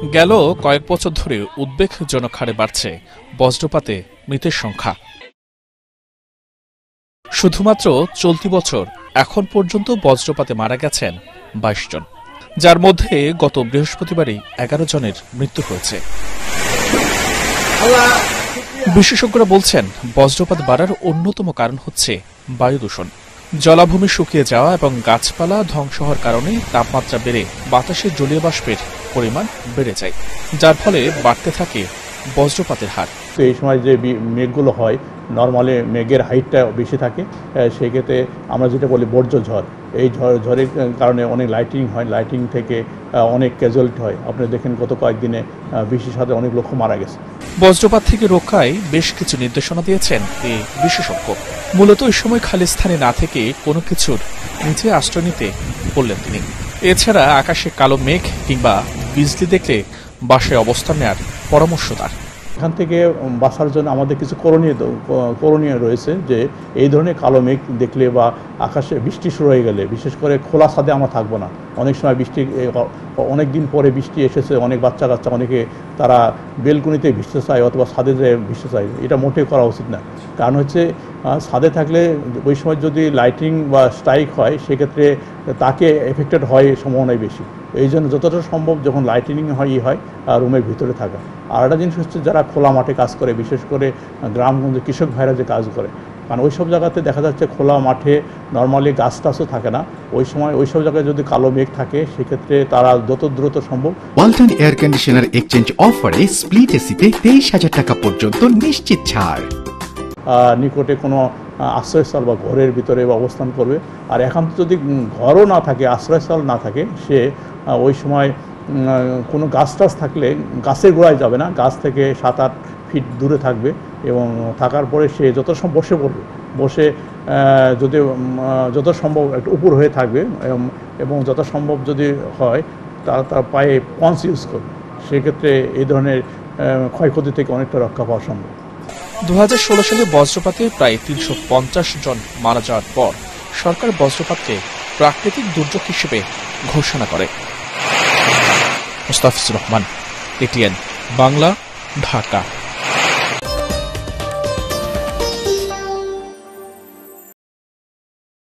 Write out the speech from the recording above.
গেল কয়েক বছর ধরে উদ্বেগজনক হারে বাড়ছে বজ্রপাতে মৃতের সংখ্যা। শুধুমাত্র চলতি বছর এখন পর্যন্ত বজ্রপাতে মারা গেছেন 22 জন, যার মধ্যে গত বৃহস্পতিবারই 11 জনের মৃত্যু হয়েছে। বিশেষজ্ঞরা বলছেন, বজ্রপাত বাড়ার অন্যতম কারণ হচ্ছে বায়ু দূষণ। জলাভূমি শুকিয়ে যাওয়া এবং গাছপালা ধ্বংস হওয়ার কারণে তাপমাত্রা বেড়ে বাতাসে জলীয় বাষ্পের পরিমাণ বেড়ে যায়, যার ফলে বাড়তে থাকে বজ্রপাতের হার। তো এই সময় যে মেঘগুলো হয়, নর্মালি মেঘের হাইটটা বেশি থাকে, সেই ক্ষেত্রে আমরা যেটা বলি বর্জ্য ঝড়, এই ঝড়ের কারণে অনেক লাইটিং হয়, লাইটিং থেকে অনেক ক্যাজুয়ালিটি হয়। আপনি দেখেন গত কয়েকদিনে বৃষ্টির সাথে অনেক লোক মারা গেছে। বজ্রপাত থেকে রক্ষায় বেশ কিছু নির্দেশনা দিয়েছেন এই বিশেষজ্ঞ। মূলত এই সময় খালি স্থানে না থেকে কোনো কিছুর নিচে আশ্রয় নিতে বললেন তিনি। এছাড়া আকাশে কালো মেঘ কিংবা বিজলি দেখলে বাসায় অবস্থান নেওয়ার পরামর্শ তার। এখান থেকে বাঁচার জন্য আমাদের কিছু করণীয় রয়েছে, যে এই ধরনের কালো মেঘ দেখলে বা আকাশে বৃষ্টি শুরু হয়ে গেলে, বিশেষ করে খোলা ছাদে আমরা থাকবো না। অনেক সময় বৃষ্টি অনেক দিন পরে বৃষ্টি এসেছে, অনেক বাচ্চা কাচ্চা অনেকে তারা বেলকুনিতে ভিজতে চায় অথবা ছাদে যেয়ে ভিজতে চায়, এটা মোটেই করা উচিত না। কারণ হচ্ছে ছাদে থাকলে ওই সময় যদি লাইটিং বা স্ট্রাইক হয়, সেক্ষেত্রে তাকে এফেক্টেড হয় সম্ভাবনাই বেশি। এই জন্য যতটা সম্ভব যখন লাইটিনিং হয় রুমের ভিতরে থাকা। আর একটা জিনিস হচ্ছে, যারা খোলা মাঠে কাজ করে, বিশেষ করে গ্রামগঞ্জে কৃষক ভাইরা যে কাজ করে, কারণ ওই সব জায়গাতে দেখা যাচ্ছে খোলা মাঠে নর্মালি গাছ টাছও থাকে না, ওই সময় ওই সব জায়গায় যদি কালো মেঘ থাকে, সেক্ষেত্রে তারা যত দ্রুত সম্ভব। ওয়ালটন এয়ার কন্ডিশনার এক্সচেঞ্জ অফারে স্প্লিট এসিতে 23,000 টাকা পর্যন্ত নিশ্চিত ছাড়। নিকটে কোনো আশ্রয়স্থল বা ঘরের ভিতরে অবস্থান করবে। আর এখন যদি ঘরও না থাকে, আশ্রয়স্থল না থাকে, সে ওই সময় কোনো গাছ টাছ থাকলে গাছের গোড়ায় যাবে না, গাছ থেকে 7-8 ফিট দূরে থাকবে এবং থাকার পরে সে যত সম্ভব বসে পড়বে, বসে যদি যত সম্ভব একটু উপর হয়ে থাকবে এবং যত সম্ভব যদি হয় তার পায়ে পঞ্চ ইউজ করবে। সেক্ষেত্রে এই ধরনের ক্ষয়ক্ষতি থেকে অনেকটা রক্ষা পাওয়া সম্ভব। 2016 সালে বজ্রপাতে প্রায় 350 জন মারা যাওয়ার পর সরকার বজ্রপাতকে প্রাকৃতিক দুর্যোগ হিসেবে ঘোষণা করে। মুস্তাফিজুর রহমান, এটিএন বাংলা, ঢাকা।